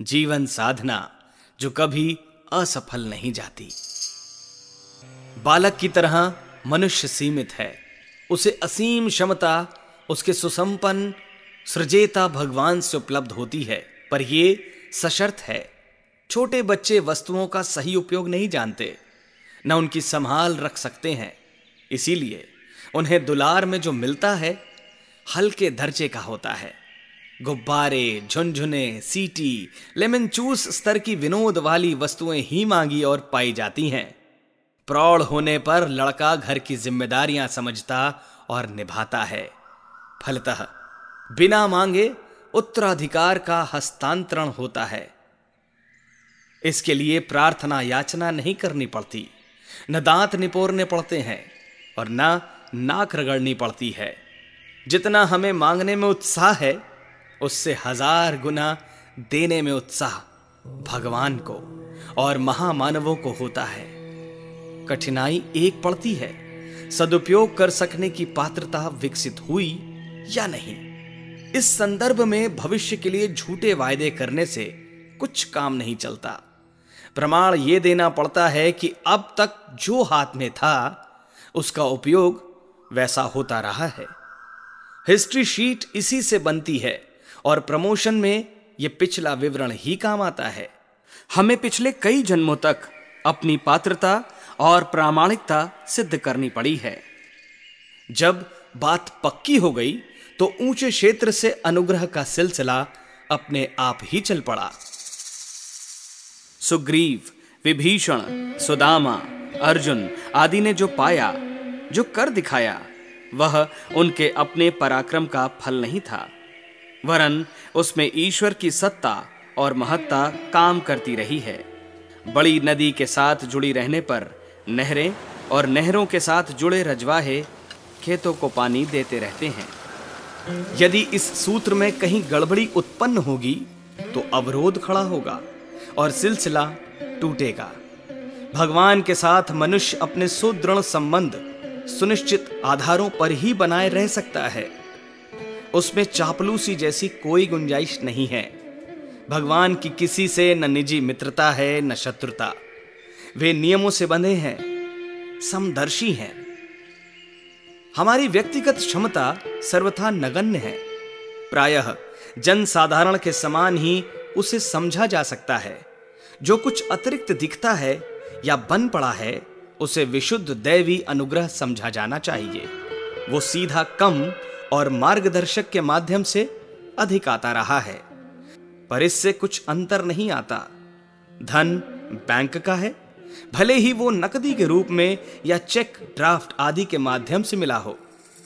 जीवन साधना जो कभी असफल नहीं जाती। बालक की तरह मनुष्य सीमित है, उसे असीम क्षमता उसके सुसंपन्न सृजेता भगवान से उपलब्ध होती है, पर यह सशर्त है। छोटे बच्चे वस्तुओं का सही उपयोग नहीं जानते, न उनकी संभाल रख सकते हैं। इसीलिए उन्हें दुलार में जो मिलता है हल्के दर्जे का होता है। गुब्बारे, झुनझुने, सीटी, लेमन चूस स्तर की विनोद वाली वस्तुएं ही मांगी और पाई जाती हैं। प्रौढ़ होने पर लड़का घर की जिम्मेदारियां समझता और निभाता है। फलतः बिना मांगे उत्तराधिकार का हस्तांतरण होता है। इसके लिए प्रार्थना याचना नहीं करनी पड़ती, न दांत निपोरने पड़ते हैं और न नाक रगड़नी पड़ती है। जितना हमें मांगने में उत्साह है, उससे 1000 गुना देने में उत्साह भगवान को और महामानवों को होता है। कठिनाई एक पड़ती है, सदुपयोग कर सकने की पात्रता विकसित हुई या नहीं। इस संदर्भ में भविष्य के लिए झूठे वायदे करने से कुछ काम नहीं चलता। प्रमाण यह देना पड़ता है कि अब तक जो हाथ में था उसका उपयोग वैसा होता रहा है। हिस्ट्री शीट इसी से बनती है और प्रमोशन में यह पिछला विवरण ही काम आता है। हमें पिछले कई जन्मों तक अपनी पात्रता और प्रामाणिकता सिद्ध करनी पड़ी है। जब बात पक्की हो गई तो ऊंचे क्षेत्र से अनुग्रह का सिलसिला अपने आप ही चल पड़ा। सुग्रीव, विभीषण, सुदामा, अर्जुन आदि ने जो पाया, जो कर दिखाया, वह उनके अपने पराक्रम का फल नहीं था, वरन उसमें ईश्वर की सत्ता और महत्ता काम करती रही है। बड़ी नदी के साथ जुड़ी रहने पर नहरें और नहरों के साथ जुड़े रजवाहे खेतों को पानी देते रहते हैं। यदि इस सूत्र में कहीं गड़बड़ी उत्पन्न होगी तो अवरोध खड़ा होगा और सिलसिला टूटेगा। भगवान के साथ मनुष्य अपने सुदृढ़ संबंध सुनिश्चित आधारों पर ही बनाए रह सकता है। उसमें चापलूसी जैसी कोई गुंजाइश नहीं है। भगवान की किसी से न निजी मित्रता है न शत्रुता। वे नियमों से बंधे हैं, समदर्शी हैं। हमारी व्यक्तिगत क्षमता सर्वथा नगण्य है। प्रायः जन साधारण के समान ही उसे समझा जा सकता है। जो कुछ अतिरिक्त दिखता है या बन पड़ा है, उसे विशुद्ध दैवी अनुग्रह समझा जाना चाहिए। वो सीधा कम और मार्गदर्शक के माध्यम से अधिक आता रहा है, पर इससे कुछ अंतर नहीं आता। धन बैंक का है, भले ही वो नकदी के रूप में या चेक, ड्राफ्ट आदि के माध्यम से मिला हो।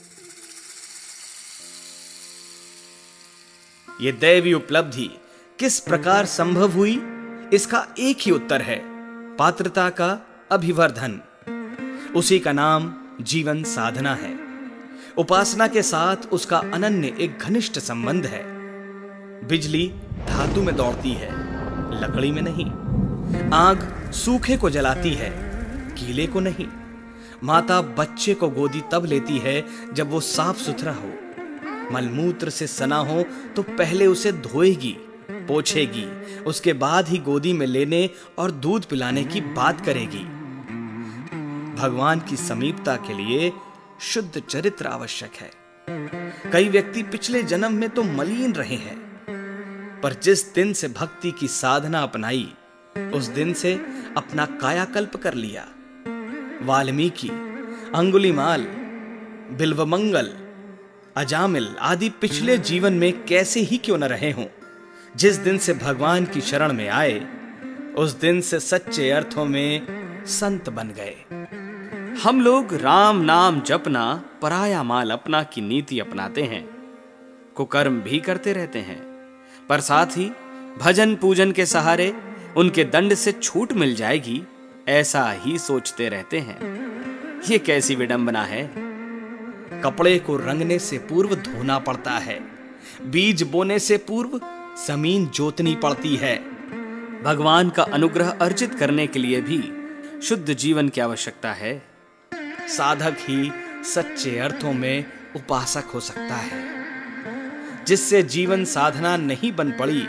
यह दैवी उपलब्धि किस प्रकार संभव हुई, इसका एक ही उत्तर है, पात्रता का अभिवर्धन। उसी का नाम जीवन साधना है। उपासना के साथ उसका अनन्य एक घनिष्ठ संबंध है। बिजली धातु में दौड़ती है, लकड़ी में नहीं। आग सूखे को जलाती है, गीले को नहीं। माता बच्चे को गोदी तब लेती है जब वो साफ सुथरा हो। मलमूत्र से सना हो तो पहले उसे धोएगी, पोछेगी, उसके बाद ही गोदी में लेने और दूध पिलाने की बात करेगी। भगवान की समीपता के लिए शुद्ध चरित्र आवश्यक है। कई व्यक्ति पिछले जन्म में तो मलिन रहे हैं, पर जिस दिन से भक्ति की साधना अपनाई, उस दिन से अपना कायाकल्प कर लिया। वाल्मीकि, अंगुलीमाल, बिल्वमंगल, अजामिल आदि पिछले जीवन में कैसे ही क्यों न रहे हों, जिस दिन से भगवान की शरण में आए, उस दिन से सच्चे अर्थों में संत बन गए। हम लोग राम नाम जपना, पराया माल अपना की नीति अपनाते हैं। कुकर्म भी करते रहते हैं, पर साथ ही भजन पूजन के सहारे उनके दंड से छूट मिल जाएगी, ऐसा ही सोचते रहते हैं। ये कैसी विडंबना है। कपड़े को रंगने से पूर्व धोना पड़ता है, बीज बोने से पूर्व जमीन जोतनी पड़ती है। भगवान का अनुग्रह अर्जित करने के लिए भी शुद्ध जीवन की आवश्यकता है। साधक ही सच्चे अर्थों में उपासक हो सकता है। जिससे जीवन साधना नहीं बन पड़ी,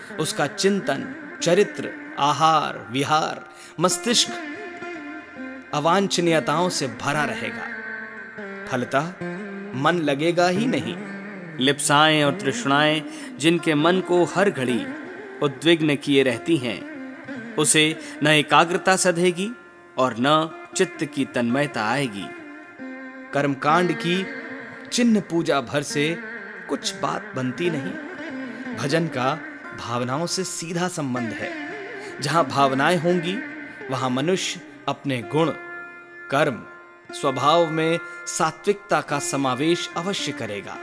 उसका चिंतन, चरित्र, आहार, विहार, मस्तिष्क अवांछनीयताओं से भरा रहेगा। फलतः मन लगेगा ही नहीं। लिप्साएं और तृष्णाएं जिनके मन को हर घड़ी उद्विग्न किए रहती हैं, उसे न एकाग्रता सधेगी और न चित्त की तन्मयता आएगी। कर्मकांड की चिन्ह पूजा भर से कुछ बात बनती नहीं। भजन का भावनाओं से सीधा संबंध है। जहां भावनाएं होंगी वहां मनुष्य अपने गुण, कर्म, स्वभाव में सात्विकता का समावेश अवश्य करेगा।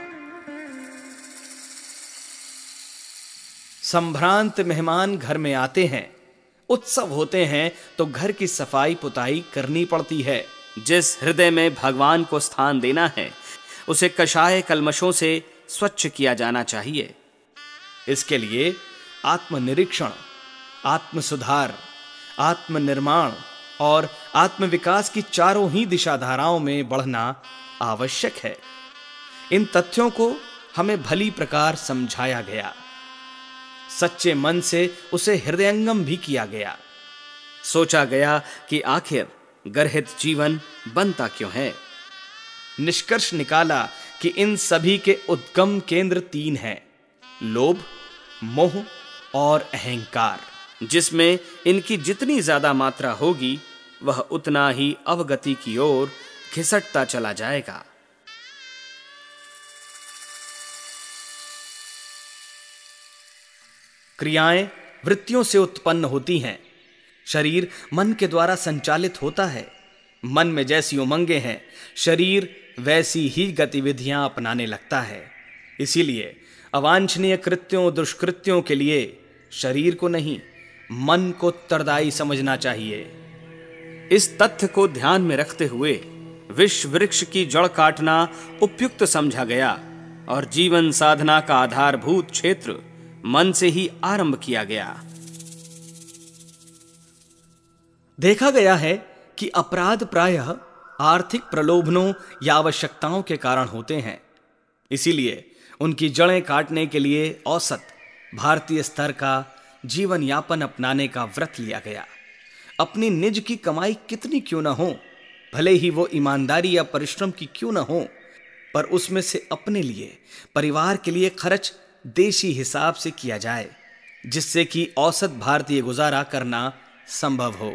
संभ्रांत मेहमान घर में आते हैं, उत्सव होते हैं तो घर की सफाई पुताई करनी पड़ती है। जिस हृदय में भगवान को स्थान देना है, उसे कषाय कल्मशों से स्वच्छ किया जाना चाहिए। इसके लिए आत्मनिरीक्षण, आत्मसुधार, आत्मनिर्माण और आत्मविकास की चारों ही दिशाधाराओं में बढ़ना आवश्यक है। इन तथ्यों को हमें भली प्रकार समझाया गया। सच्चे मन से उसे हृदयंगम भी किया गया। सोचा गया कि आखिर गर्हित जीवन बनता क्यों है। निष्कर्ष निकाला कि इन सभी के उद्गम केंद्र 3 हैं: लोभ, मोह और अहंकार। जिसमें इनकी जितनी ज्यादा मात्रा होगी, वह उतना ही अवगति की ओर घिसटता चला जाएगा। क्रियाएं वृत्तियों से उत्पन्न होती हैं। शरीर मन के द्वारा संचालित होता है। मन में जैसी उमंगें हैं, शरीर वैसी ही गतिविधियां अपनाने लगता है। इसीलिए अवांछनीय कृत्यों, दुष्कृत्यों के लिए शरीर को नहीं, मन को उत्तरदायी समझना चाहिए। इस तथ्य को ध्यान में रखते हुए विश्व वृक्ष की जड़ काटना उपयुक्त समझा गया और जीवन साधना का आधारभूत क्षेत्र मन से ही आरंभ किया गया। देखा गया है कि अपराध प्रायः आर्थिक प्रलोभनों या आवश्यकताओं के कारण होते हैं। इसीलिए उनकी जड़ें काटने के लिए औसत भारतीय स्तर का जीवन यापन अपनाने का व्रत लिया गया। अपनी निज की कमाई कितनी क्यों न हो, भले ही वो ईमानदारी या परिश्रम की क्यों न हो, पर उसमें से अपने लिए, परिवार के लिए खर्च देशी हिसाब से किया जाए, जिससे कि औसत भारतीय गुजारा करना संभव हो।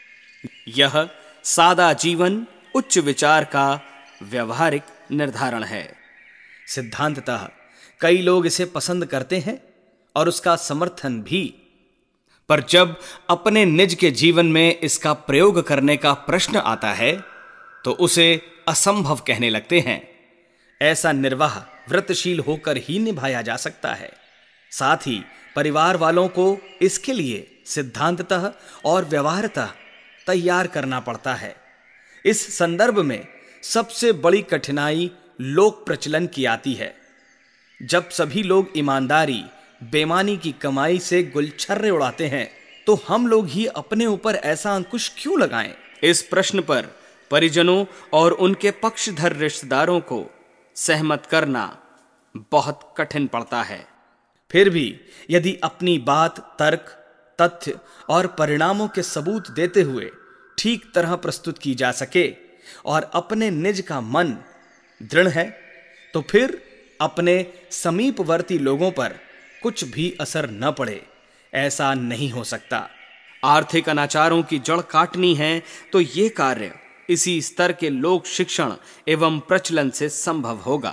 यह सादा जीवन उच्च विचार का व्यवहारिक निर्धारण है। सिद्धांततः कई लोग इसे पसंद करते हैं और उसका समर्थन भी, पर जब अपने निज के जीवन में इसका प्रयोग करने का प्रश्न आता है तो उसे असंभव कहने लगते हैं। ऐसा निर्वाह व्रतशील होकर ही निभाया जा सकता है। साथ ही परिवार वालों को इसके लिए सिद्धांततः और व्यवहारतः तैयार करना पड़ता है। इस संदर्भ में सबसे बड़ी कठिनाई लोक प्रचलन की आती है। जब सभी लोग ईमानदारी, बेईमानी की कमाई से गुलछर्रे उड़ाते हैं, तो हम लोग ही अपने ऊपर ऐसा अंकुश क्यों लगाएं? इस प्रश्न पर परिजनों और उनके पक्षधर रिश्तेदारों को सहमत करना बहुत कठिन पड़ता है। फिर भी यदि अपनी बात तर्क, तथ्य और परिणामों के सबूत देते हुए ठीक तरह प्रस्तुत की जा सके और अपने निज का मन दृढ़ है, तो फिर अपने समीपवर्ती लोगों पर कुछ भी असर न पड़े, ऐसा नहीं हो सकता। आर्थिक अनाचारों की जड़ काटनी है तो ये कार्य इसी स्तर के लोक शिक्षण एवं प्रचलन से संभव होगा।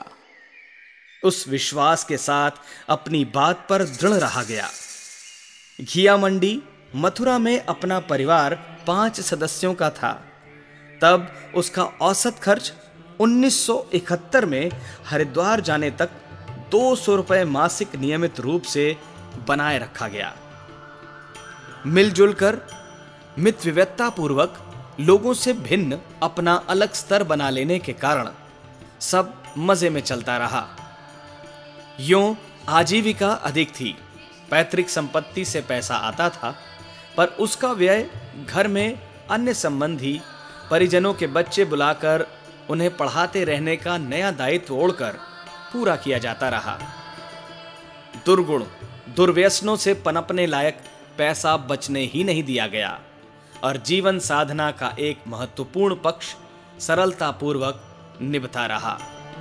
उस विश्वास के साथ अपनी बात पर दृढ़ रहा गया। घिया मंडी मथुरा में अपना परिवार 5 सदस्यों का था। तब उसका औसत खर्च 1971 में हरिद्वार जाने तक 200 रुपए मासिक नियमित रूप से बनाए रखा गया। मिलजुल कर मित्र विविधता पूर्वक लोगों से भिन्न अपना अलग स्तर बना लेने के कारण सब मजे में चलता रहा। यूं आजीविका अधिक थी। पैतृक संपत्ति से पैसा आता था, पर उसका व्यय घर में अन्य संबंधी परिजनों के बच्चे बुलाकर उन्हें पढ़ाते रहने का नया दायित्व ओढ़कर पूरा किया जाता रहा। दुर्गुण दुर्व्यसनों से पनपने लायक पैसा बचने ही नहीं दिया गया और जीवन साधना का एक महत्वपूर्ण पक्ष सरलतापूर्वक निभता रहा।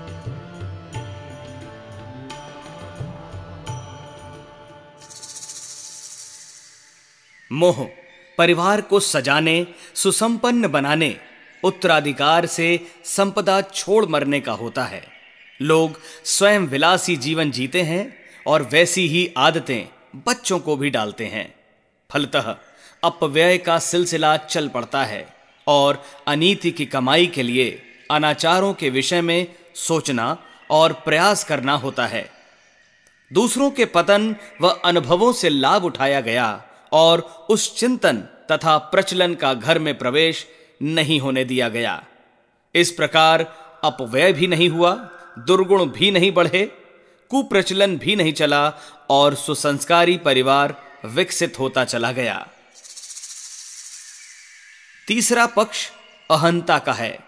मोह परिवार को सजाने, सुसंपन्न बनाने, उत्तराधिकार से संपदा छोड़ मरने का होता है। लोग स्वयं विलासी जीवन जीते हैं और वैसी ही आदतें बच्चों को भी डालते हैं। फलतः अपव्यय का सिलसिला चल पड़ता है और अनीति की कमाई के लिए अनाचारों के विषय में सोचना और प्रयास करना होता है। दूसरों के पतन व अनुभवों से लाभ उठाया गया और उस चिंतन तथा प्रचलन का घर में प्रवेश नहीं होने दिया गया। इस प्रकार अपव्यय भी नहीं हुआ, दुर्गुण भी नहीं बढ़े, कुप्रचलन भी नहीं चला और सुसंस्कारी परिवार विकसित होता चला गया। तीसरा पक्ष अहंता का है।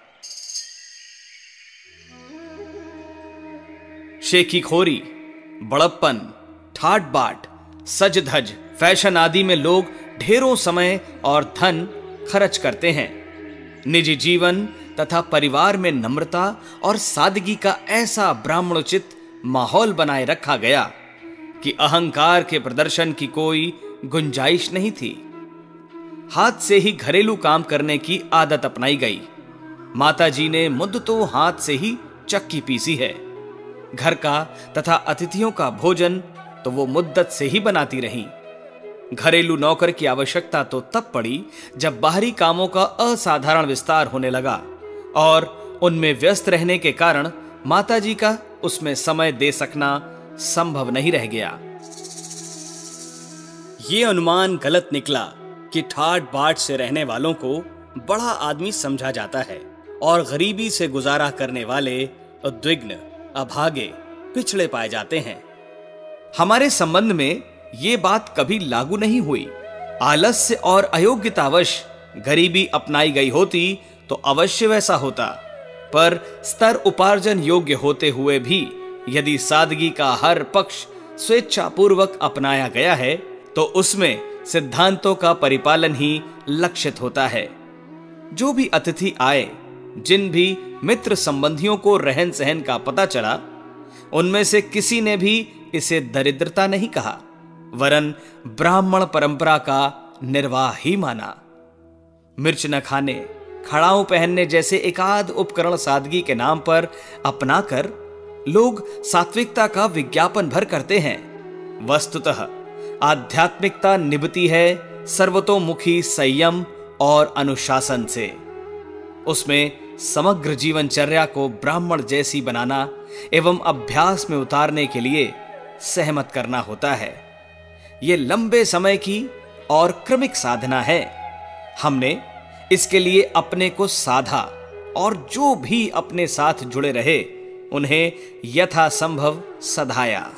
शेखीखोरी, बड़प्पन, ठाट बाट, सज धज, फैशन आदि में लोग ढेरों समय और धन खर्च करते हैं। निजी जीवन तथा परिवार में नम्रता और सादगी का ऐसा ब्राह्मणोचित माहौल बनाए रखा गया कि अहंकार के प्रदर्शन की कोई गुंजाइश नहीं थी। हाथ से ही घरेलू काम करने की आदत अपनाई गई। माताजी ने मुद्द तो हाथ से ही चक्की पीसी है। घर का तथा अतिथियों का भोजन तो वो मुद्दत से ही बनाती रहीं। घरेलू नौकर की आवश्यकता तो तब पड़ी जब बाहरी कामों का असाधारण विस्तार होने लगा और उनमें व्यस्त रहने के कारण माताजी का उसमें समय दे सकना संभव नहीं रह गया। ये अनुमान गलत निकला कि ठाट बाट से रहने वालों को बड़ा आदमी समझा जाता है और गरीबी से गुजारा करने वाले उद्विग्न, अभागे, पिछड़े पाए जाते हैं। हमारे संबंध में ये बात कभी लागू नहीं हुई। आलस्य और अयोग्यतावश गरीबी अपनाई गई होती तो अवश्य वैसा होता, पर स्तर उपार्जन योग्य होते हुए भी यदि सादगी का हर पक्ष स्वेच्छापूर्वक अपनाया गया है तो उसमें सिद्धांतों का परिपालन ही लक्षित होता है। जो भी अतिथि आए, जिन भी मित्र संबंधियों को रहन सहन का पता चला, उनमें से किसी ने भी इसे दरिद्रता नहीं कहा, वरन ब्राह्मण परंपरा का निर्वाह ही माना। मिर्च न खाने, खड़ाऊ पहनने जैसे एकाध उपकरण सादगी के नाम पर अपनाकर लोग सात्विकता का विज्ञापन भर करते हैं। वस्तुतः आध्यात्मिकता निभती है सर्वतोमुखी संयम और अनुशासन से। उसमें समग्र जीवनचर्या को ब्राह्मण जैसी बनाना एवं अभ्यास में उतारने के लिए सहमत करना होता है। यह लंबे समय की और क्रमिक साधना है। हमने इसके लिए अपने को साधा और जो भी अपने साथ जुड़े रहे उन्हें यथासंभव सधाया।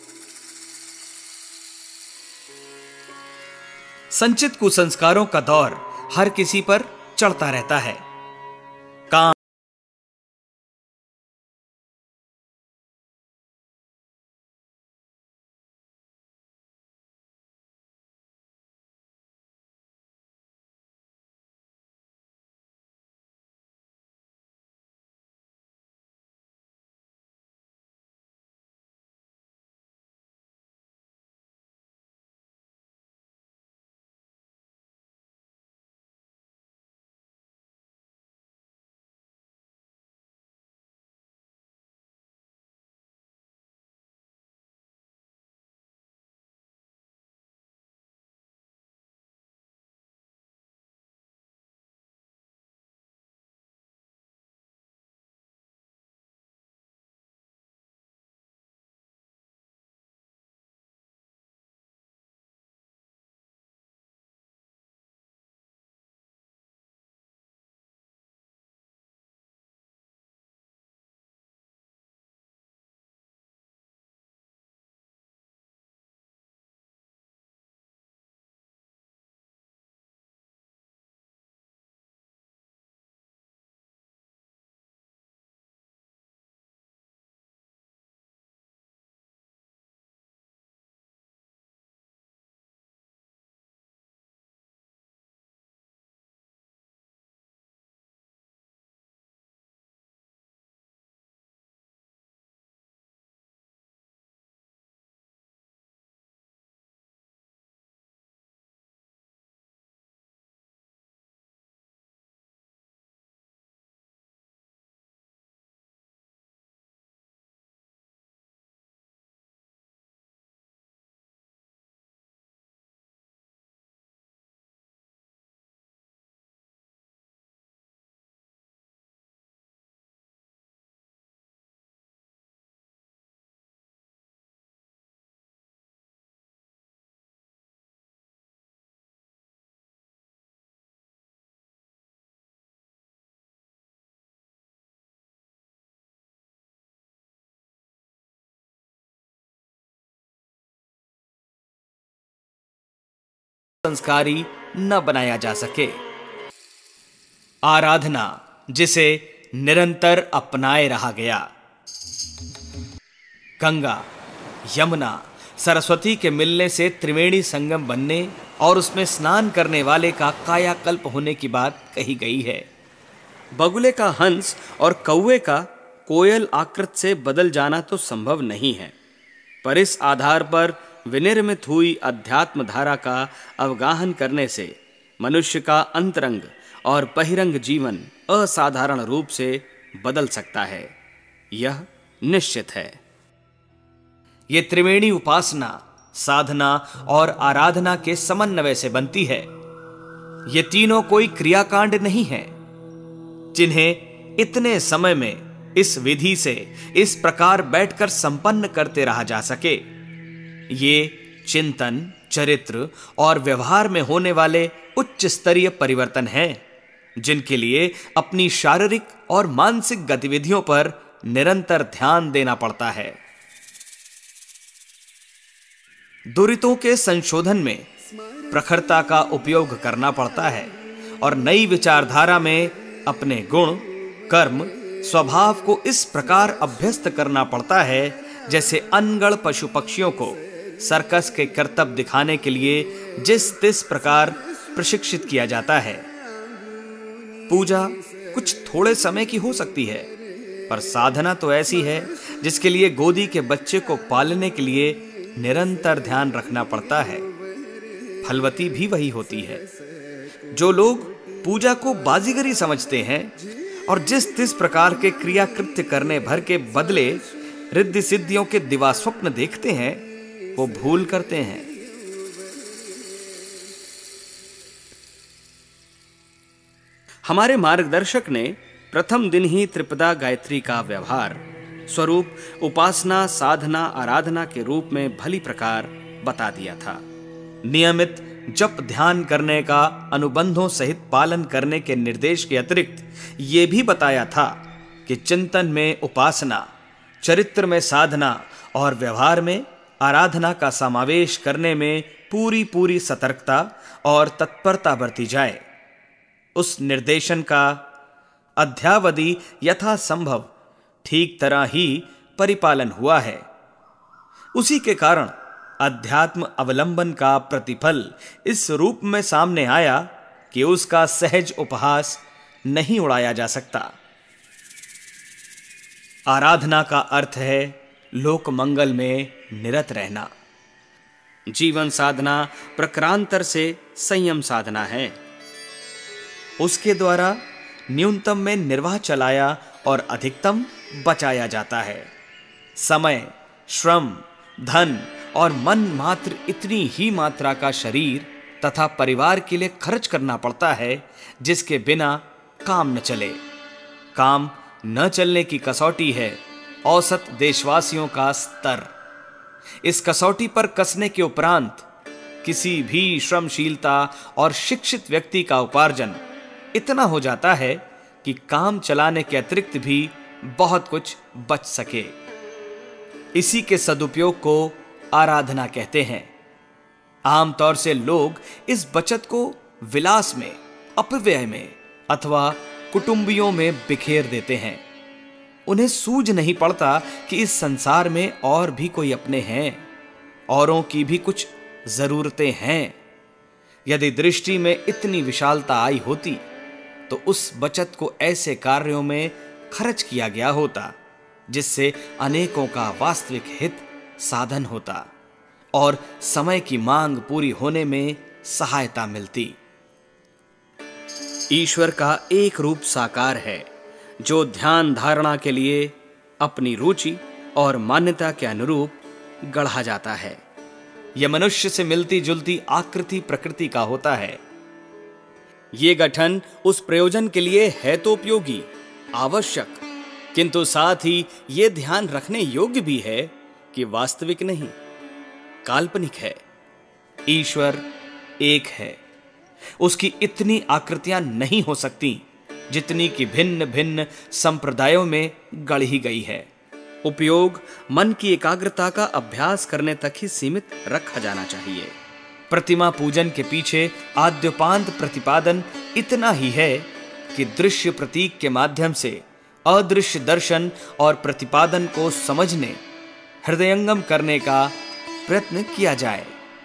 संचित कुसंस्कारों का दौर हर किसी पर चढ़ता रहता है। काम संस्कारी न बनाया जा सके। आराधना जिसे निरंतर अपनाए रहा गया। गंगा, यमुना, सरस्वती के मिलने से त्रिवेणी संगम बनने और उसमें स्नान करने वाले का कायाकल्प होने की बात कही गई है। बगुले का हंस और कौवे का कोयल आकृत से बदल जाना तो संभव नहीं है, पर इस आधार पर विनिर्मित हुई अध्यात्म धारा का अवगाहन करने से मनुष्य का अंतरंग और बहिरंग जीवन असाधारण रूप से बदल सकता है, यह निश्चित है। ये त्रिवेणी उपासना, साधना और आराधना के समन्वय से बनती है। ये तीनों कोई क्रियाकांड नहीं है जिन्हें इतने समय में इस विधि से इस प्रकार बैठकर संपन्न करते रहा जा सके। ये चिंतन, चरित्र और व्यवहार में होने वाले उच्च स्तरीय परिवर्तन हैं, जिनके लिए अपनी शारीरिक और मानसिक गतिविधियों पर निरंतर ध्यान देना पड़ता है। दुरितों के संशोधन में प्रखरता का उपयोग करना पड़ता है और नई विचारधारा में अपने गुण, कर्म, स्वभाव को इस प्रकार अभ्यस्त करना पड़ता है जैसे अनगढ़ पशु पक्षियों को सर्कस के करतब दिखाने के लिए जिस तिस प्रकार प्रशिक्षित किया जाता है। पूजा कुछ थोड़े समय की हो सकती है, पर साधना तो ऐसी है जिसके लिए गोदी के बच्चे को पालने के लिए निरंतर ध्यान रखना पड़ता है। फलवती भी वही होती है। जो लोग पूजा को बाजीगरी समझते हैं और जिस तिस प्रकार के क्रिया कृत्य करने भर के बदले रिद्धि सिद्धियों के दिवा स्वप्न देखते हैं, वो भूल करते हैं। हमारे मार्गदर्शक ने प्रथम दिन ही त्रिपदा गायत्री का व्यवहार स्वरूप उपासना, साधना, आराधना के रूप में भली प्रकार बता दिया था। नियमित जप ध्यान करने का अनुबंधों सहित पालन करने के निर्देश के अतिरिक्त यह भी बताया था कि चिंतन में उपासना, चरित्र में साधना और व्यवहार में आराधना का समावेश करने में पूरी सतर्कता और तत्परता बरती जाए। उस निर्देशन का अध्यावधि यथासंभव ठीक तरह ही परिपालन हुआ है। उसी के कारण अध्यात्म अवलंबन का प्रतिफल इस रूप में सामने आया कि उसका सहज उपहास नहीं उड़ाया जा सकता। आराधना का अर्थ है लोक मंगल में निरत रहना। जीवन साधना प्रक्रांतर से संयम साधना है। उसके द्वारा न्यूनतम में निर्वाह चलाया और अधिकतम बचाया जाता है। समय, श्रम, धन और मन मात्र इतनी ही मात्रा का शरीर तथा परिवार के लिए खर्च करना पड़ता है जिसके बिना काम न चले। काम न चलने की कसौटी है औसत देशवासियों का स्तर। इस कसौटी पर कसने के उपरांत किसी भी श्रमशीलता और शिक्षित व्यक्ति का उपार्जन इतना हो जाता है कि काम चलाने के अतिरिक्त भी बहुत कुछ बच सके। इसी के सदुपयोग को आराधना कहते हैं। आमतौर से लोग इस बचत को विलास में, अपव्यय में अथवा कुटुंबियों में बिखेर देते हैं। उन्हें सूझ नहीं पड़ता कि इस संसार में और भी कोई अपने हैं, औरों की भी कुछ जरूरतें हैं। यदि दृष्टि में इतनी विशालता आई होती तो उस बचत को ऐसे कार्यों में खर्च किया गया होता जिससे अनेकों का वास्तविक हित साधन होता और समय की मांग पूरी होने में सहायता मिलती। ईश्वर का एक रूप साकार है जो ध्यान धारणा के लिए अपनी रुचि और मान्यता के अनुरूप गढ़ा जाता है। यह मनुष्य से मिलती जुलती आकृति प्रकृति का होता है। ये गठन उस प्रयोजन के लिए है तो उपयोगी, आवश्यक, किंतु साथ ही ये ध्यान रखने योग्य भी है कि वास्तविक नहीं, काल्पनिक है। ईश्वर एक है। उसकी इतनी आकृतियां नहीं हो सकती जितनी कि भिन्न भिन्न संप्रदायों में गढ़ी गई है। उपयोग मन की एकाग्रता का अभ्यास करने तक ही सीमित रखा जाना चाहिए। प्रतिमा पूजन के पीछे आद्योपांत प्रतिपादन इतना ही है कि दृश्य प्रतीक के माध्यम से अदृश्य दर्शन और प्रतिपादन को समझने, हृदयंगम करने का प्रयत्न किया जाए।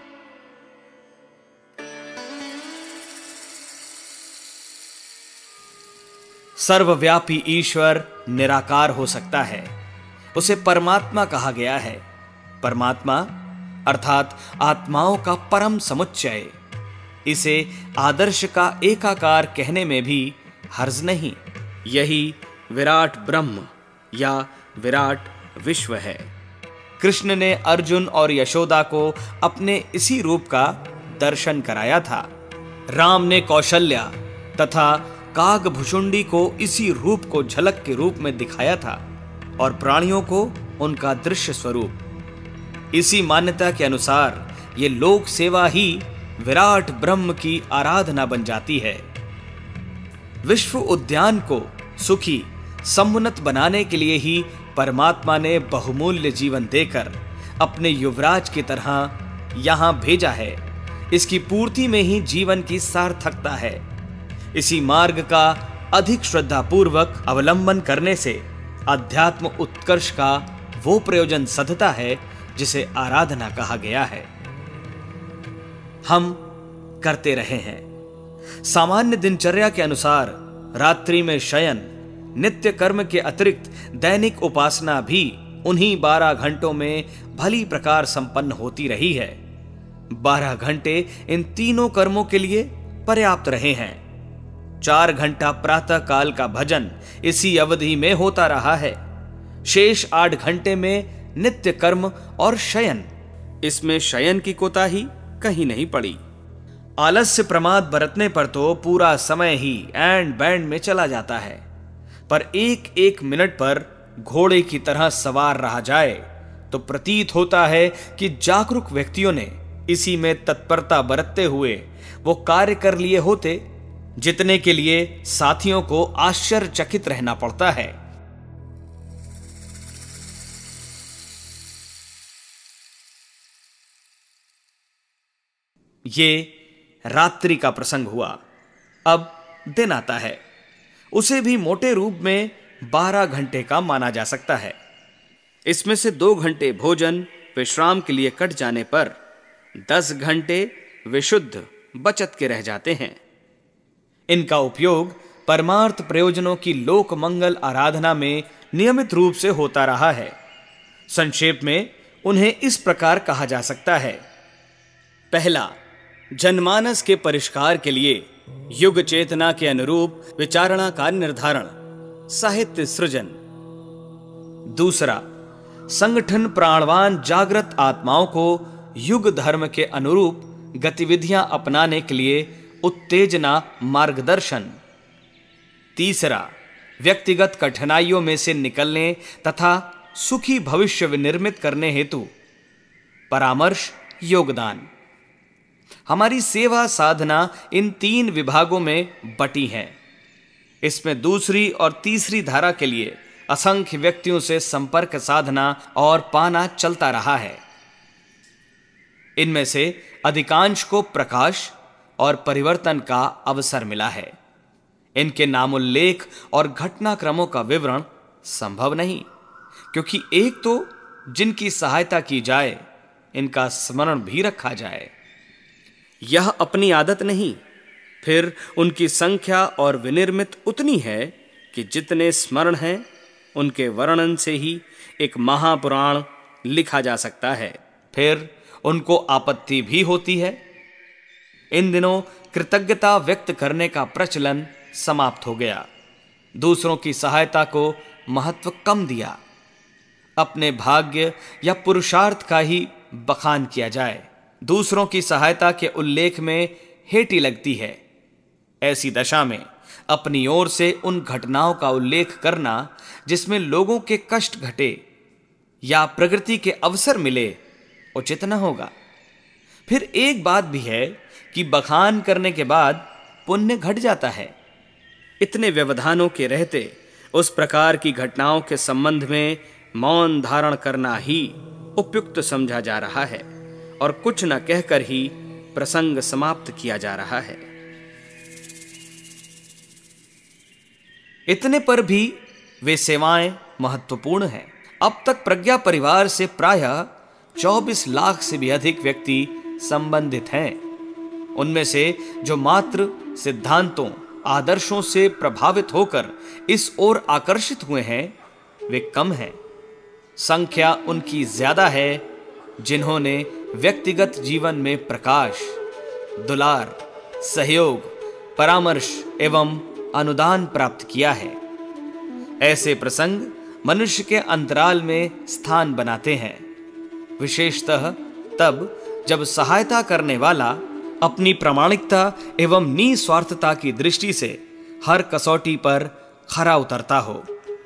सर्वव्यापी ईश्वर निराकार हो सकता है, उसे परमात्मा कहा गया है। परमात्मा अर्थात आत्माओं का परम समुच्चय, इसे आदर्श का एकाकार कहने में भी हर्ज नहीं। यही विराट ब्रह्म या विराट विश्व है। कृष्ण ने अर्जुन और यशोदा को अपने इसी रूप का दर्शन कराया था। राम ने कौशल्या तथा कागभुषुंडी को इसी रूप को झलक के रूप में दिखाया था और प्राणियों को उनका दृश्य स्वरूप। इसी मान्यता के अनुसार ये लोक सेवा ही विराट ब्रह्म की आराधना बन जाती है। विश्व उद्यान को सुखी समुन्नत बनाने के लिए ही परमात्मा ने बहुमूल्य जीवन देकर अपने युवराज की तरह यहां भेजा है। इसकी पूर्ति में ही जीवन की सार्थकता है। इसी मार्ग का अधिक श्रद्धापूर्वक अवलंबन करने से अध्यात्म उत्कर्ष का वो प्रयोजन सधता है जिसे आराधना कहा गया है। हम करते रहे हैं। सामान्य दिनचर्या के अनुसार रात्रि में शयन, नित्य कर्म के अतिरिक्त दैनिक उपासना भी उन्हीं 12 घंटों में भली प्रकार संपन्न होती रही है। 12 घंटे इन तीनों कर्मों के लिए पर्याप्त रहे हैं। 4 घंटा प्रातः काल का भजन इसी अवधि में होता रहा है। शेष 8 घंटे में नित्य कर्म और शयन। इसमें शयन की कोताही कहीं नहीं पड़ी। आलस्य प्रमाद बरतने पर तो पूरा समय ही एंड बैंड में चला जाता है, पर एक एक मिनट पर घोड़े की तरह सवार रहा जाए तो प्रतीत होता है कि जागरूक व्यक्तियों ने इसी में तत्परता बरतते हुए वो कार्य कर लिए होते जितने के लिए साथियों को आश्चर्यचकित रहना पड़ता है। ये रात्रि का प्रसंग हुआ। अब दिन आता है। उसे भी मोटे रूप में 12 घंटे का माना जा सकता है। इसमें से 2 घंटे भोजन विश्राम के लिए कट जाने पर 10 घंटे विशुद्ध बचत के रह जाते हैं। इनका उपयोग परमार्थ प्रयोजनों की लोक मंगल आराधना में नियमित रूप से होता रहा है। संक्षेप में उन्हें इस प्रकार कहा जा सकता है। पहला, जनमानस के परिष्कार के लिए युग चेतना के अनुरूप विचारणा का निर्धारण, साहित्य सृजन। दूसरा, संगठन प्राणवान जागृत आत्माओं को युग धर्म के अनुरूप गतिविधियां अपनाने के लिए उत्तेजना मार्गदर्शन। तीसरा, व्यक्तिगत कठिनाइयों में से निकलने तथा सुखी भविष्य विनिर्मित करने हेतु परामर्श योगदान। हमारी सेवा साधना इन 3 विभागों में बटी है। इसमें दूसरी और तीसरी धारा के लिए असंख्य व्यक्तियों से संपर्क साधना और पाना चलता रहा है। इनमें से अधिकांश को प्रकाश और परिवर्तन का अवसर मिला है। इनके नामोल्लेख और घटनाक्रमों का विवरण संभव नहीं, क्योंकि एक तो जिनकी सहायता की जाए इनका स्मरण भी रखा जाए, यह अपनी आदत नहीं। फिर उनकी संख्या और विनिर्मित उतनी है कि जितने स्मरण हैं उनके वर्णन से ही एक महापुराण लिखा जा सकता है। फिर उनको आपत्ति भी होती है। इन दिनों कृतज्ञता व्यक्त करने का प्रचलन समाप्त हो गया। दूसरों की सहायता को महत्व कम दिया। अपने भाग्य या पुरुषार्थ का ही बखान किया जाए। दूसरों की सहायता के उल्लेख में हेटी लगती है। ऐसी दशा में अपनी ओर से उन घटनाओं का उल्लेख करना जिसमें लोगों के कष्ट घटे या प्रगति के अवसर मिले उचित न होगा। फिर एक बात भी है कि बखान करने के बाद पुण्य घट जाता है। इतने व्यवधानों के रहते उस प्रकार की घटनाओं के संबंध में मौन धारण करना ही उपयुक्त समझा जा रहा है और कुछ न कहकर ही प्रसंग समाप्त किया जा रहा है। इतने पर भी वे सेवाएं महत्वपूर्ण हैं। अब तक प्रज्ञा परिवार से प्रायः 24 लाख से भी अधिक व्यक्ति संबंधित हैं। उनमें से जो मात्र सिद्धांतों, आदर्शों से प्रभावित होकर इस ओर आकर्षित हुए हैं, वे कम हैं। संख्या उनकी ज्यादा है जिन्होंने व्यक्तिगत जीवन में प्रकाश, दुलार, सहयोग, परामर्श एवं अनुदान प्राप्त किया है। ऐसे प्रसंग मनुष्य के अंतराल में स्थान बनाते हैं, विशेषतः तब जब सहायता करने वाला अपनी प्रामाणिकता एवं निस्वार्थता की दृष्टि से हर कसौटी पर खरा उतरता हो।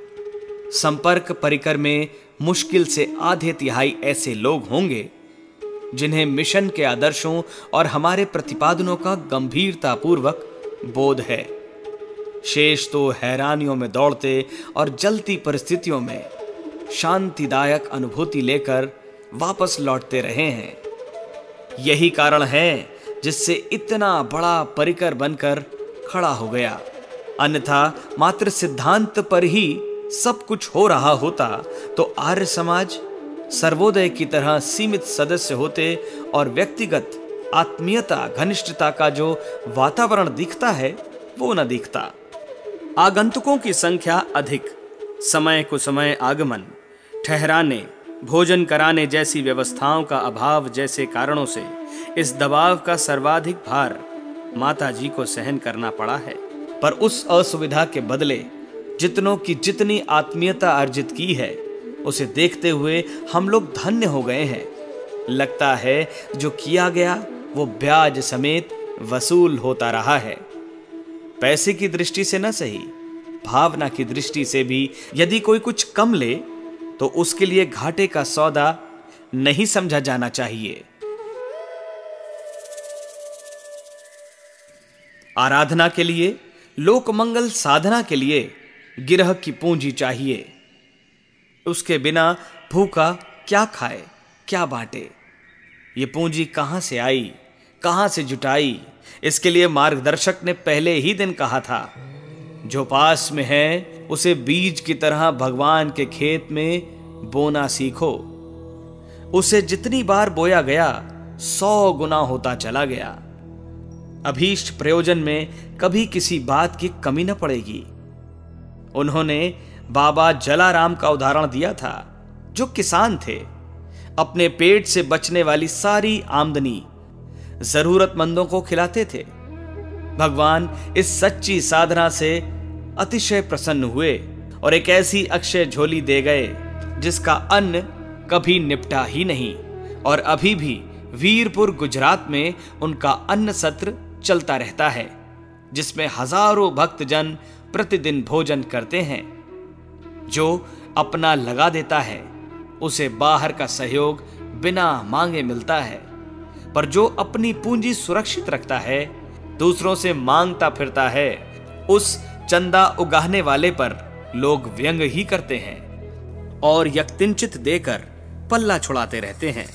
संपर्क परिकर में मुश्किल से आधे तिहाई ऐसे लोग होंगे जिन्हें मिशन के आदर्शों और हमारे प्रतिपादनों का गंभीरतापूर्वक बोध है। शेष तो हैरानियों में दौड़ते और जलती परिस्थितियों में शांतिदायक अनुभूति लेकर वापस लौटते रहे हैं। यही कारण है जिससे इतना बड़ा परिकर बनकर खड़ा हो गया। अन्यथा मात्र सिद्धांत पर ही सब कुछ हो रहा होता तो आर्य समाज सर्वोदय की तरह सीमित सदस्य होते और व्यक्तिगत आत्मीयता, घनिष्ठता का जो वातावरण दिखता है वो न दिखता। आगंतुकों की संख्या अधिक, समय को समय आगमन, ठहराने, भोजन कराने जैसी व्यवस्थाओं का अभाव जैसे कारणों से इस दबाव का सर्वाधिक भार माता जी को सहन करना पड़ा है। पर उस असुविधा के बदले जितनों की जितनी आत्मीयता अर्जित की है, उसे देखते हुए हम लोग धन्य हो गए हैं। लगता है जो किया गया वो ब्याज समेत वसूल होता रहा है। पैसे की दृष्टि से न सही, भावना की दृष्टि से भी यदि कोई कुछ कम ले तो उसके लिए घाटे का सौदा नहीं समझा जाना चाहिए। आराधना के लिए, लोकमंगल साधना के लिए गिरह की पूंजी चाहिए। उसके बिना भूखा क्या खाए, क्या बांटे। ये पूंजी कहां से आई, कहां से जुटाई, इसके लिए मार्गदर्शक ने पहले ही दिन कहा था, जो पास में है उसे बीज की तरह भगवान के खेत में बोना सीखो। उसे जितनी बार बोया गया 100 गुना होता चला गया। अभीष्ट प्रयोजन में कभी किसी बात की कमी न पड़ेगी। उन्होंने बाबा जलाराम का उदाहरण दिया था, जो किसान थे। अपने पेट से बचने वाली सारी आमदनी जरूरतमंदों को खिलाते थे। भगवान इस सच्ची साधना से अतिशय प्रसन्न हुए और एक ऐसी अक्षय झोली दे गए जिसका अन्न कभी निपटा ही नहीं। और अभी भी वीरपुर गुजरात में उनका अन्न सत्र चलता रहता है, जिसमें हजारों भक्तजन प्रतिदिन भोजन करते हैं। जो अपना लगा देता है उसे बाहर का सहयोग बिना मांगे मिलता है, पर जो अपनी पूंजी सुरक्षित रखता है, दूसरों से मांगता फिरता है, उस चंदा उगाहने वाले पर लोग व्यंग ही करते हैं और यक्तिंचित देकर पल्ला छुड़ाते रहते हैं।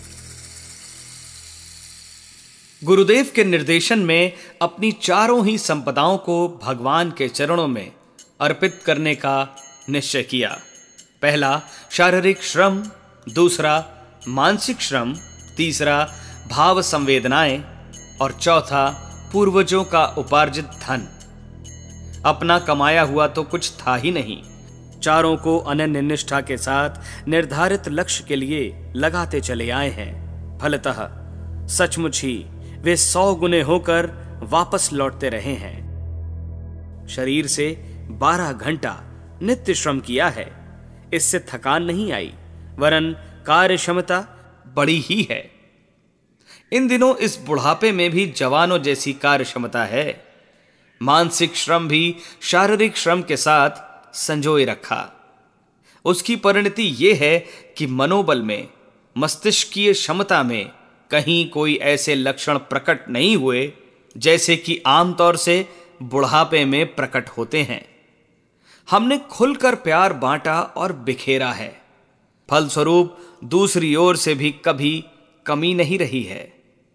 गुरुदेव के निर्देशन में अपनी चारों ही संपदाओं को भगवान के चरणों में अर्पित करने का निश्चय किया। पहला शारीरिक श्रम, दूसरा मानसिक श्रम, तीसरा भाव संवेदनाएं और चौथा पूर्वजों का उपार्जित धन। अपना कमाया हुआ तो कुछ था ही नहीं। चारों को अनन्य निष्ठा के साथ निर्धारित लक्ष्य के लिए लगाते चले आए हैं। फलतः सचमुच ही वे 100 गुने होकर वापस लौटते रहे हैं। शरीर से 12 घंटा नित्य श्रम किया है। इससे थकान नहीं आई, वरन कार्य क्षमता बड़ी ही है। इन दिनों इस बुढ़ापे में भी जवानों जैसी कार्य क्षमता है। मानसिक श्रम भी शारीरिक श्रम के साथ संजोए रखा। उसकी परिणति यह है कि मनोबल में, मस्तिष्कीय क्षमता में कहीं कोई ऐसे लक्षण प्रकट नहीं हुए जैसे कि आमतौर से बुढ़ापे में प्रकट होते हैं। हमने खुलकर प्यार बांटा और बिखेरा है। फलस्वरूप दूसरी ओर से भी कभी कमी नहीं रही है।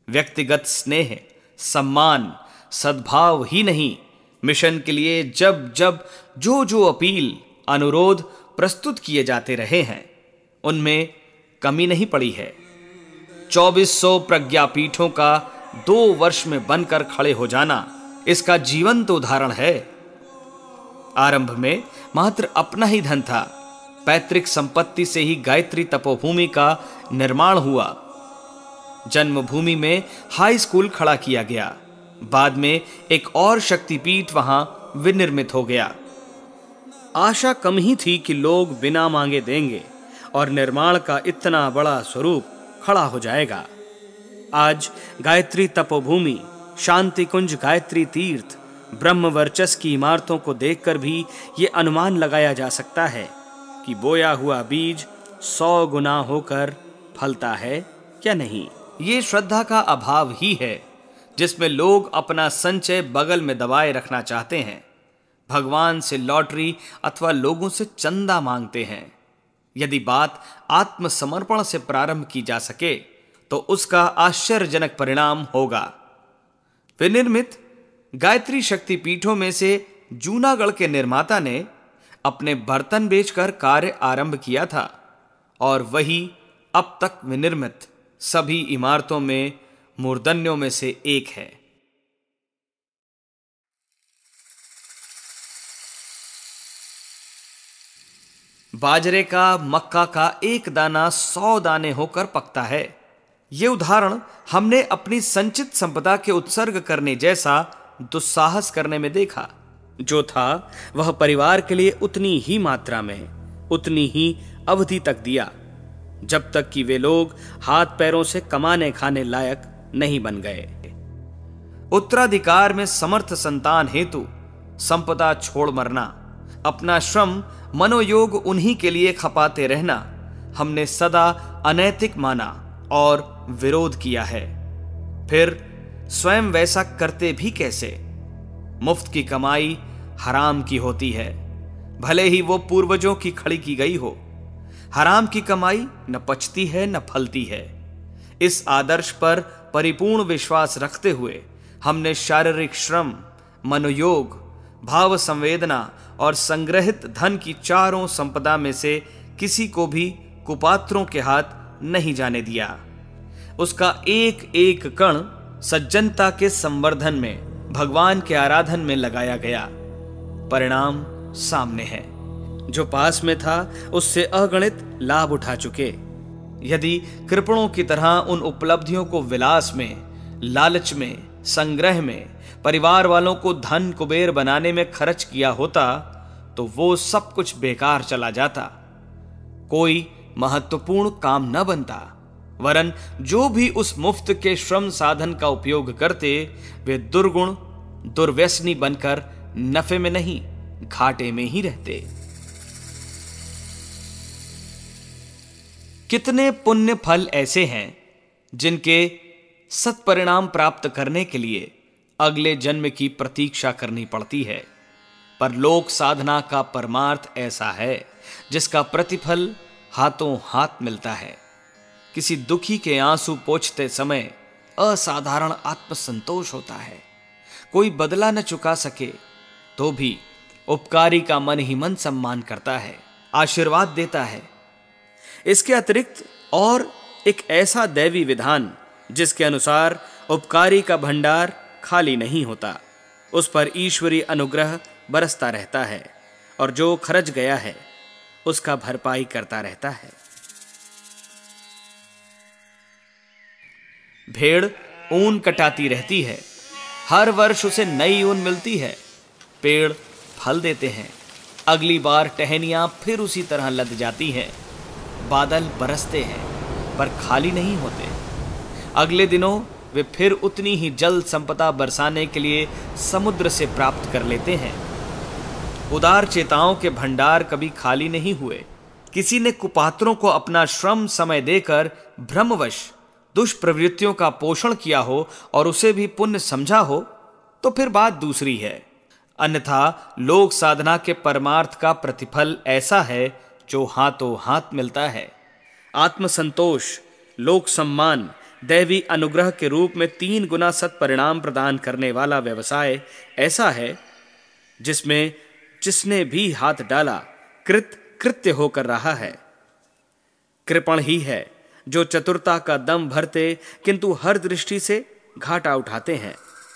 व्यक्तिगत स्नेह, सम्मान, सद्भाव ही नहीं, मिशन के लिए जब जब जो जो अपील, अनुरोध प्रस्तुत किए जाते रहे हैं, उनमें कमी नहीं पड़ी है। 2400 प्रज्ञापीठों का 2 वर्ष में बनकर खड़े हो जाना इसका जीवंत उदाहरण है। आरंभ में मात्र अपना ही धन था। पैतृक संपत्ति से ही गायत्री तपोभूमि का निर्माण हुआ। जन्मभूमि में हाई स्कूल खड़ा किया गया। बाद में एक और शक्तिपीठ वहां विनिर्मित हो गया। आशा कम ही थी कि लोग बिना मांगे देंगे और निर्माण का इतना बड़ा स्वरूप खड़ा हो जाएगा। आज गायत्री तपोभूमि, शांति कुंज, गायत्री तीर्थ, ब्रह्म वर्चस की इमारतों को देखकर भी ये अनुमान लगाया जा सकता है कि बोया हुआ बीज 100 गुना होकर फलता है या नहीं। ये श्रद्धा का अभाव ही है जिसमें लोग अपना संचय बगल में दबाए रखना चाहते हैं, भगवान से लॉटरी अथवा लोगों से चंदा मांगते हैं। यदि बात आत्मसमर्पण से प्रारंभ की जा सके तो उसका आश्चर्यजनक परिणाम होगा। विनिर्मित गायत्री शक्तिपीठों में से जूनागढ़ के निर्माता ने अपने बर्तन बेचकर कार्य आरंभ किया था और वही अब तक विनिर्मित सभी इमारतों में मूर्धन्यों में से एक है। बाजरे का, मक्का का एक दाना 100 दाने होकर पकता है। ये उदाहरण हमने अपनी संचित संपदा के उत्सर्ग करने जैसा दुस्साहस करने में देखा। जो था वह परिवार के लिए उतनी ही मात्रा में, उतनी ही अवधि तक दिया, जब तक कि वे लोग हाथ पैरों से कमाने खाने लायक नहीं बन गए। उत्तराधिकार में समर्थ संतान हेतु संपदा छोड़ मरना, अपना श्रम मनोयोग उन्हीं के लिए खपाते रहना हमने सदा अनैतिक माना और विरोध किया है। फिर स्वयं वैसा करते भी कैसे? मुफ्त की कमाई हराम की होती है, भले ही वो पूर्वजों की खड़ी की गई हो। हराम की कमाई न पचती है न फलती है। इस आदर्श पर परिपूर्ण विश्वास रखते हुए हमने शारीरिक श्रम, मनोयोग, भाव संवेदना और संग्रहित धन की चारों संपदा में से किसी को भी कुपात्रों के हाथ नहीं जाने दिया। उसका एक एक कण सज्जनता के संवर्धन में, भगवान के आराधन में लगाया गया। परिणाम सामने है। जो पास में था उससे अगणित लाभ उठा चुके। यदि कृपणों की तरह उन उपलब्धियों को विलास में, लालच में, संग्रह में, परिवार वालों को धन कुबेर बनाने में खर्च किया होता तो वो सब कुछ बेकार चला जाता। कोई महत्वपूर्ण काम न बनता, वरन जो भी उस मुफ्त के श्रम साधन का उपयोग करते वे दुर्गुण, दुर्व्यसनी बनकर नफे में नहीं घाटे में ही रहते। कितने पुण्य फल ऐसे हैं जिनके सत्परिणाम प्राप्त करने के लिए अगले जन्म की प्रतीक्षा करनी पड़ती है, पर लोक साधना का परमार्थ ऐसा है जिसका प्रतिफल हाथों हाथ मिलता है। किसी दुखी के आंसू पोंछते समय असाधारण आत्मसंतोष होता है। कोई बदला न चुका सके तो भी उपकारी का मन ही मन सम्मान करता है, आशीर्वाद देता है। इसके अतिरिक्त और एक ऐसा दैवी विधान जिसके अनुसार उपकारी का भंडार खाली नहीं होता, उस पर ईश्वरीय अनुग्रह बरसता रहता है और जो खर्च गया है उसका भरपाई करता रहता है। भेड़ ऊन कटाती रहती है, हर वर्ष उसे नई ऊन मिलती है। पेड़ फल देते हैं, अगली बार टहनियां फिर उसी तरह लद जाती हैं। बादल बरसते हैं पर खाली नहीं होते। अगले दिनों वे फिर उतनी ही जल संपदा बरसाने के लिए समुद्र से प्राप्त कर लेते हैं। उदार चेताओं के भंडार कभी खाली नहीं हुए। किसी ने कुपात्रों को अपना श्रम समय देकर भ्रमवश दुष्प्रवृत्तियों का पोषण किया हो और उसे भी पुण्य समझा हो तो फिर बात दूसरी है। अन्यथा लोक साधना के परमार्थ का प्रतिफल ऐसा है जो हाथों हाथ मिलता है। आत्मसंतोष, लोक सम्मान, दैवी अनुग्रह के रूप में 3 गुना सत्परिणाम प्रदान करने वाला व्यवसाय ऐसा है जिसमें जिसने भी हाथ डाला कृत्य होकर रहा है। कृपण ही है जो चतुरता का दम भरते किंतु हर दृष्टि से घाटा उठाते हैं।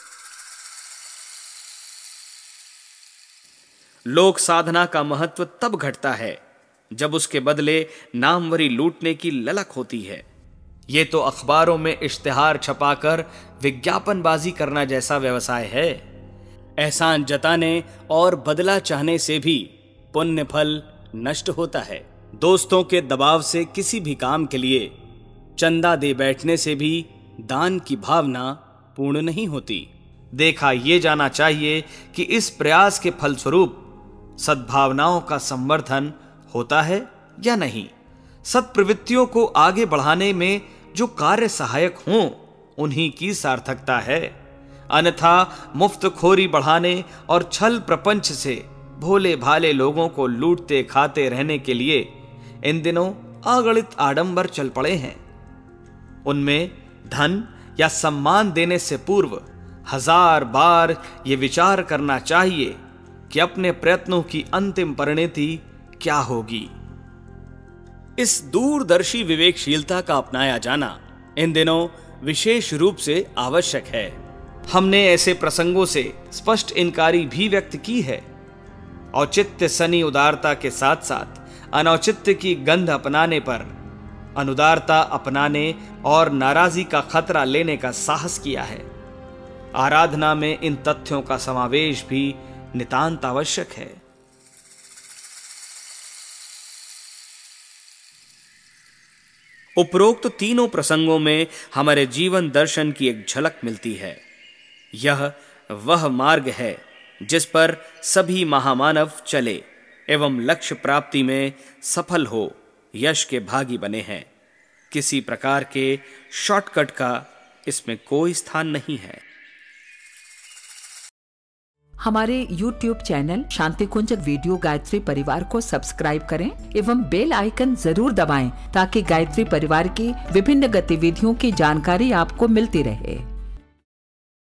लोक साधना का महत्व तब घटता है जब उसके बदले नामवरी लूटने की ललक होती है। ये तो अखबारों में इश्तिहार छपाकर विज्ञापनबाजी करना जैसा व्यवसाय है। एहसान जताने और बदला चाहने से भी पुण्य फल नष्ट होता है। दोस्तों के दबाव से किसी भी काम के लिए चंदा दे बैठने से भी दान की भावना पूर्ण नहीं होती। देखा ये जाना चाहिए कि इस प्रयास के फलस्वरूप सद्भावनाओं का संवर्धन होता है या नहीं। सत्प्रवृत्तियों को आगे बढ़ाने में जो कार्य सहायक हों उन्हीं की सार्थकता है। अन्यथा मुफ्तखोरी बढ़ाने और छल प्रपंच से भोले भाले लोगों को लूटते खाते रहने के लिए इन दिनों अगणित आडंबर चल पड़े हैं। उनमें धन या सम्मान देने से पूर्व 1000 बार ये विचार करना चाहिए कि अपने प्रयत्नों की अंतिम परिणति क्या होगी। इस दूरदर्शी विवेकशीलता का अपनाया जाना इन दिनों विशेष रूप से आवश्यक है। हमने ऐसे प्रसंगों से स्पष्ट इनकारी भी व्यक्त की है। औचित्य सनी उदारता के साथ साथ अनौचित्य की गंध अपनाने पर अनुदारता अपनाने और नाराजगी का खतरा लेने का साहस किया है। आराधना में इन तथ्यों का समावेश भी नितांत आवश्यक है। उपरोक्त तीनों प्रसंगों में हमारे जीवन दर्शन की एक झलक मिलती है। यह वह मार्ग है जिस पर सभी महामानव चले एवं लक्ष्य प्राप्ति में सफल हो यश के भागी बने हैं। किसी प्रकार के शॉर्टकट का इसमें कोई स्थान नहीं है। हमारे YouTube channel Shanti Kunj video Gayatri Parivar को सब्सक्राइब करें एवं बेल आइकन जरूर दबाएं ताकि गायत्री परिवार की विभिन्न गतिविधियों की जानकारी आपको मिलती रहे।